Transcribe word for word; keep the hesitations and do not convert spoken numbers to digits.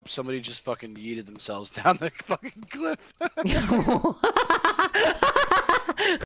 somebody just fucking yeeted themselves down the fucking cliff.